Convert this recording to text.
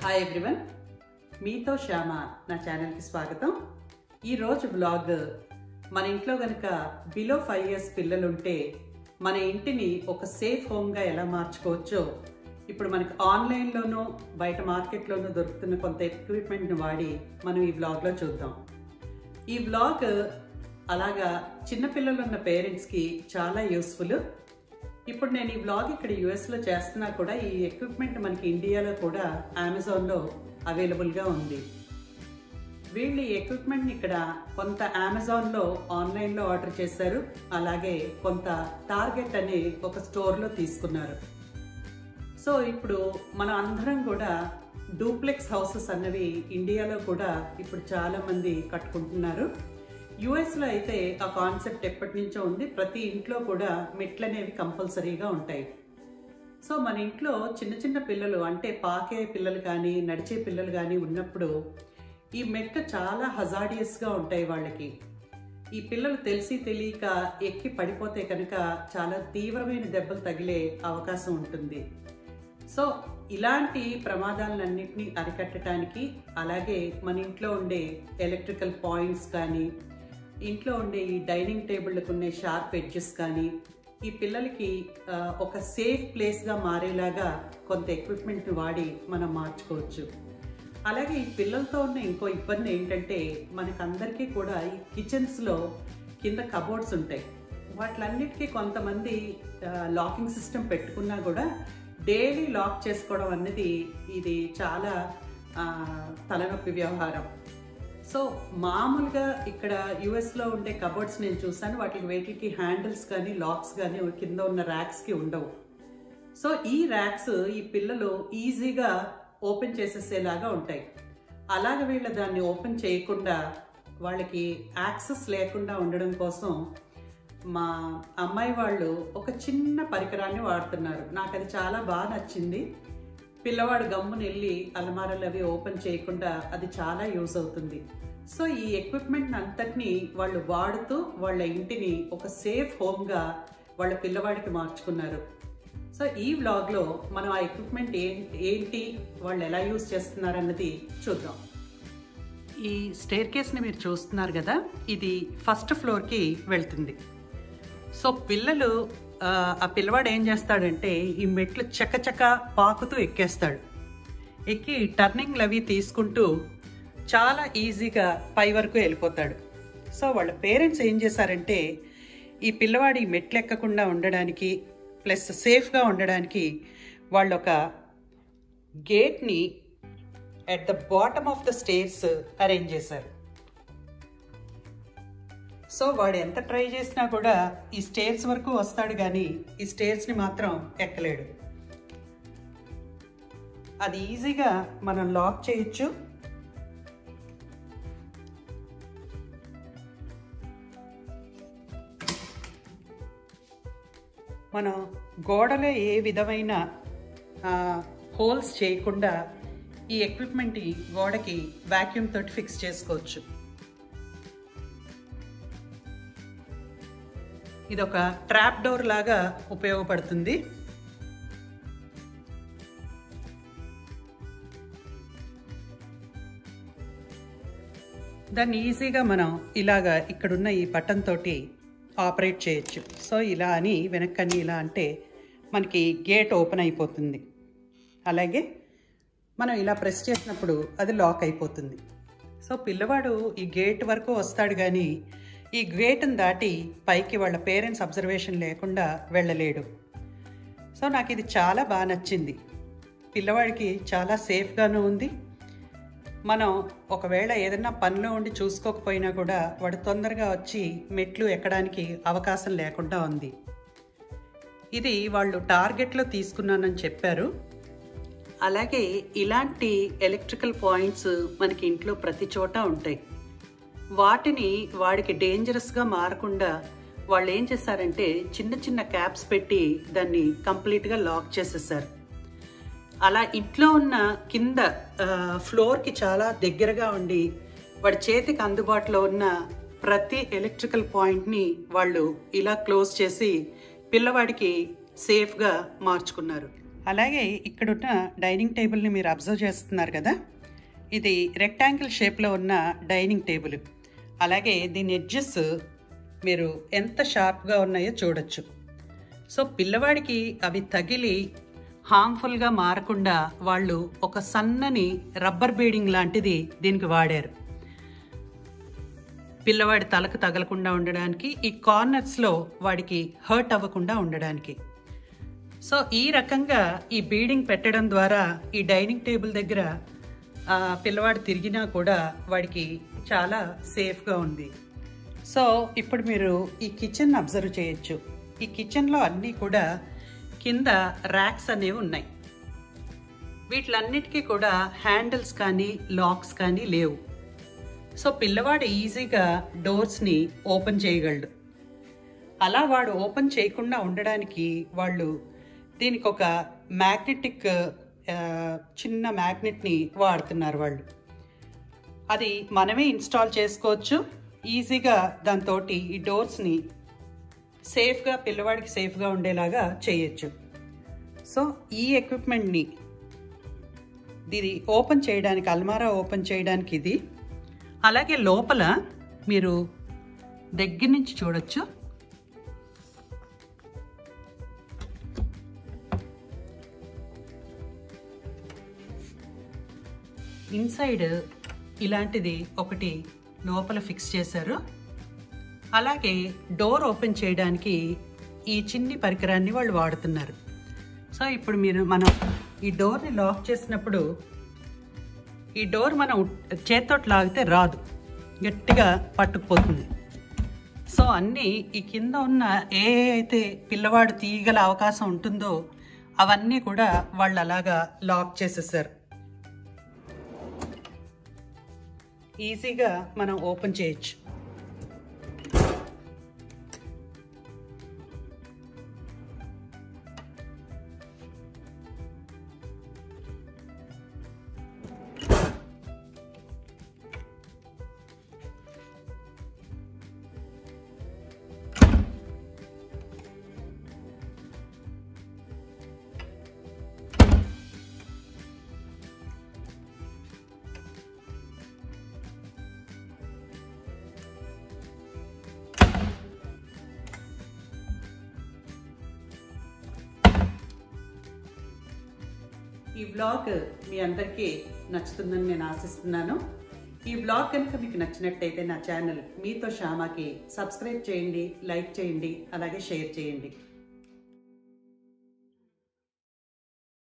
Hi everyone, మీతో శ్యామ నా ఛానల్కి స్వాగతం. ఈరోజు వ్లాగ్ మన ఇంట్లో కనుక బిలో 5 years పిల్లలు ఉంటే మన ఇంటిని ఒక సేఫ్ హోమ్గా ఎలా మార్చుకోవచ్చో ఇప్పుడు మనకు ఆన్లైన్లోనూ బయట మార్కెట్లోనూ దొరుకుతున్న కొంత ఎక్విప్మెంట్ని వాడి మనం ఈ వ్లాగ్లో చూద్దాం. ఈ వ్లాగ్ అలాగా చిన్నపిల్లలు ఉన్న పేరెంట్స్కి చాలా యూస్ఫుల్. ఇప్పుడు నేను ఈ వ్లాగ్ ఇక్కడ యుఎస్లో చేస్తున్నా కూడా ఈ ఎక్విప్మెంట్ మనకి ఇండియాలో కూడా అమెజాన్లో అవైలబుల్గా ఉంది. వీళ్ళు ఈ ఎక్విప్మెంట్ని ఇక్కడ కొంత అమెజాన్లో ఆన్లైన్లో ఆర్డర్ చేశారు, అలాగే కొంత టార్గెట్ అనే ఒక స్టోర్లో తీసుకున్నారు. సో ఇప్పుడు మనం అందరం కూడా డూప్లెక్స్ హౌసెస్ అన్నవి ఇండియాలో కూడా ఇప్పుడు చాలామంది కట్టుకుంటున్నారు. యుఎస్లో అయితే ఆ కాన్సెప్ట్ ఎప్పటి నుంచో ఉంది. ప్రతి ఇంట్లో కూడా మెట్లు అనేవి కంపల్సరీగా ఉంటాయి. సో మన ఇంట్లో చిన్న చిన్న పిల్లలు అంటే పాకే పిల్లలు కానీ నడిచే పిల్లలు కానీ ఉన్నప్పుడు ఈ మెట్లు చాలా హజార్డియస్గా ఉంటాయి. వాళ్ళకి ఈ పిల్లలు తెలిసి తెలియక ఎక్కి పడిపోతే కనుక చాలా తీవ్రమైన దెబ్బలు తగిలే అవకాశం ఉంటుంది. సో ఇలాంటి ప్రమాదాలన్నింటినీ అరికట్టడానికి, అలాగే మన ఇంట్లో ఉండే ఎలక్ట్రికల్ పాయింట్స్ కానీ, ఇంట్లో ఉండే ఈ డైనింగ్ టేబుల్లకు ఉండే షార్ప్ ఎడ్జెస్ కానీ ఈ పిల్లలకి ఒక సేఫ్ ప్లేస్గా మారేలాగా కొంత ఎక్విప్మెంట్ని వాడి మనం మార్చుకోవచ్చు. అలాగే ఈ పిల్లలతో ఉన్న ఇంకో ఇబ్బంది ఏంటంటే మనకందరికీ కూడా ఈ కిచెన్స్లో కింద కబోర్డ్స్ ఉంటాయి. వాటిలన్నిటికీ కొంతమంది లాకింగ్ సిస్టమ్ పెట్టుకున్నా కూడా డైలీ లాక్ చేసుకోవడం అనేది ఇది చాలా తలనొప్పి వ్యవహారం. సో మామూలుగా ఇక్కడ యుఎస్లో ఉండే కబోర్డ్స్ నేను చూసాను, వేటికి హ్యాండిల్స్ కానీ లాక్స్ కానీ కింద ఉన్న ర్యాక్స్కి ఉండవు. సో ఈ ర్యాక్స్ ఈ పిల్లలు ఈజీగా ఓపెన్ చేసేసేలాగా ఉంటాయి. అలాగే వీళ్ళు దాన్ని ఓపెన్ చేయకుండా వాళ్ళకి యాక్సెస్ లేకుండా ఉండడం కోసం మా అమ్మాయి వాళ్ళు ఒక చిన్న పరికరాన్ని వాడుతున్నారు. నాకు అది చాలా బాగా నచ్చింది. పిల్లవాడు గమ్మున వెళ్ళి అలమారాలు అవి ఓపెన్ చేయకుండా అది చాలా యూజ్ అవుతుంది. సో ఈ ఎక్విప్మెంట్ అంతటినీ వాళ్ళు వాడుతూ వాళ్ళ ఇంటిని ఒక సేఫ్ హోమ్గా వాళ్ళ పిల్లవాడికి మార్చుకున్నారు. సో ఈ వ్లాగ్లో మనం ఆ ఎక్విప్మెంట్ ఏంటి వాళ్ళు ఎలా యూజ్ చేస్తున్నారన్నది చూద్దాం. ఈ స్టేర్ కేస్ని మీరు చూస్తున్నారు కదా, ఇది ఫస్ట్ ఫ్లోర్కి వెళ్తుంది. సో ఆ పిల్లవాడు ఏం చేస్తాడంటే ఈ మెట్లు చకచక పాకుతూ ఎక్కేస్తాడు. ఎక్కి టర్నింగ్లు అవి తీసుకుంటూ చాలా ఈజీగా పై వరకు వెళ్ళిపోతాడు. సో వాళ్ళ పేరెంట్స్ ఏం చేశారంటే ఈ పిల్లవాడి మెట్లు ఎక్కకుండా ఉండడానికి ప్లస్ సేఫ్గా ఉండడానికి వాళ్ళు ఒక గేట్ని at the bottom of the stairs arrange చేశారు. సో వాడు ఎంత ట్రై చేసినా కూడా ఈ స్టేర్స్ వరకు వస్తాడు కానీ ఈ స్టేర్స్ని మాత్రం ఎక్కలేడు. అది ఈజీగా మనం లాక్ చేయొచ్చు. మనం గోడలో ఏ విధమైన హోల్స్ చేయకుండా ఈ ఎక్విప్మెంట్ గోడకి వాక్యూమ్ తోటి ఫిక్స్ చేసుకోవచ్చు. ఇది ఒక ట్రాప్ డోర్ లాగా ఉపయోగపడుతుంది. దాన్ని ఈజీగా మనం ఇలాగా ఇక్కడున్న ఈ బటన్ తోటి ఆపరేట్ చేయొచ్చు. సో ఇలా అని వెనక్కని ఇలా అంటే మనకి గేట్ ఓపెన్ అయిపోతుంది. అలాగే మనం ఇలా ప్రెస్ చేసినప్పుడు అది లాక్ అయిపోతుంది. సో పిల్లవాడు ఈ గేట్ వరకు వస్తాడు కానీ ఈ గేట్ని దాటి పైకి వాళ్ళ పేరెంట్స్ అబ్జర్వేషన్ లేకుండా వెళ్ళలేడు. సో నాకు ఇది చాలా బాగా నచ్చింది. పిల్లవాడికి చాలా సేఫ్గాను ఉంది. మనం ఒకవేళ ఏదైనా పనిలో ఉండి చూసుకోకపోయినా కూడా వాడు తొందరగా వచ్చి మెట్లు ఎక్కడానికి అవకాశం లేకుండా ఉంది. ఇది వాళ్ళు టార్గెట్లో తీసుకున్నానని చెప్పారు. అలాగే ఇలాంటి ఎలక్ట్రికల్ పాయింట్స్ మనకి ఇంట్లో ప్రతి చోట ఉంటాయి. వాటిని వాడికి డేంజరస్గా మారకుండా వాళ్ళు ఏం చేశారంటే చిన్న చిన్న క్యాప్స్ పెట్టి దాన్ని కంప్లీట్గా లాక్ చేసేసారు. అలా ఇంట్లో ఉన్న కింద ఫ్లోర్కి చాలా దగ్గరగా ఉండి వాడి చేతికి అందుబాటులో ఉన్న ప్రతి ఎలక్ట్రికల్ పాయింట్ని వాళ్ళు ఇలా క్లోజ్ చేసి పిల్లవాడికి సేఫ్గా మార్చుకున్నారు. అలాగే ఇక్కడున్న డైనింగ్ టేబుల్ని మీరు అబ్జర్వ్ చేస్తున్నారు కదా, ఇది రెక్టాంగిల్ షేప్లో ఉన్న డైనింగ్ టేబుల్. అలాగే దీని ఎడ్జెస్ మీరు ఎంత షార్ప్గా ఉన్నాయో చూడొచ్చు. సో పిల్లవాడికి అవి తగిలి హార్మ్ఫుల్గా మారకుండా వాళ్ళు ఒక సన్నని రబ్బర్ బీడింగ్ లాంటిది దీనికి వాడారు, పిల్లవాడి తలకు తగలకుండా ఉండడానికి, ఈ కార్నర్స్లో వాడికి హర్ట్ అవ్వకుండా ఉండడానికి. సో ఈ రకంగా ఈ బీడింగ్ పెట్టడం ద్వారా ఈ డైనింగ్ టేబుల్ దగ్గర పిల్లవాడు తిరిగినా కూడా వాడికి చాలా సేఫ్గా ఉంది. సో ఇప్పుడు మీరు ఈ కిచెన్ అబ్జర్వ్ చేయొచ్చు. ఈ కిచెన్లో అన్నీ కూడా కింద ర్యాక్స్ అనేవి ఉన్నాయి. వీటిలన్నిటికీ కూడా హ్యాండిల్స్ కానీ లాక్స్ కానీ లేవు. సో పిల్లవాడు ఈజీగా డోర్స్ని ఓపెన్ చేయగలడు. అలా వాడు ఓపెన్ చేయకుండా ఉండడానికి వాళ్ళు దీనికి ఒక మ్యాగ్నెటిక్ చిన్న మ్యాగ్నెట్ని వాడుతున్నారు వాళ్ళు. అది మనమే ఇన్స్టాల్ చేసుకోవచ్చు ఈజీగా. దాంతో ఈ డోర్స్ని సేఫ్గా పిల్లవాడికి సేఫ్గా ఉండేలాగా చేయొచ్చు. సో ఈ ఎక్విప్మెంట్ని దీన్ని ఓపెన్ చేయడానికి, అల్మారా ఓపెన్ చేయడానికి ఇది. అలాగే లోపల మీరు దగ్గర నుంచి చూడొచ్చు. ఇన్సైడ్ ఇలాంటిది ఒకటి లోపల ఫిక్స్ చేశారు. అలాగే డోర్ ఓపెన్ చేయడానికి ఈ చిన్ని పరికరాన్ని వాళ్ళు వాడుతున్నారు. సో ఇప్పుడు మనం ఈ డోర్ని లాక్ చేసినప్పుడు ఈ డోర్ మనం చేత్తో లాగితే రాదు, గట్టిగా పట్టుకుపోతుంది. సో అన్నీ ఈ కింద ఉన్న ఏ అయితే పిల్లవాడు తీయగల అవకాశం ఉంటుందో అవన్నీ కూడా వాళ్ళు అలాగా లాక్ చేసేసారు. ఈజీగా మనం ఓపెన్ చేయొచ్చు. ఈ వ్లాగ్ మీ అందరికీ నచ్చుతుందని నేను ఆశిస్తున్నాను. ఈ వ్లాగ్ కనుక మీకు నచ్చినట్టయితే నా ఛానల్ మీతో శ్యామకి సబ్స్క్రైబ్ చేయండి, లైక్ చేయండి, అలాగే షేర్ చేయండి.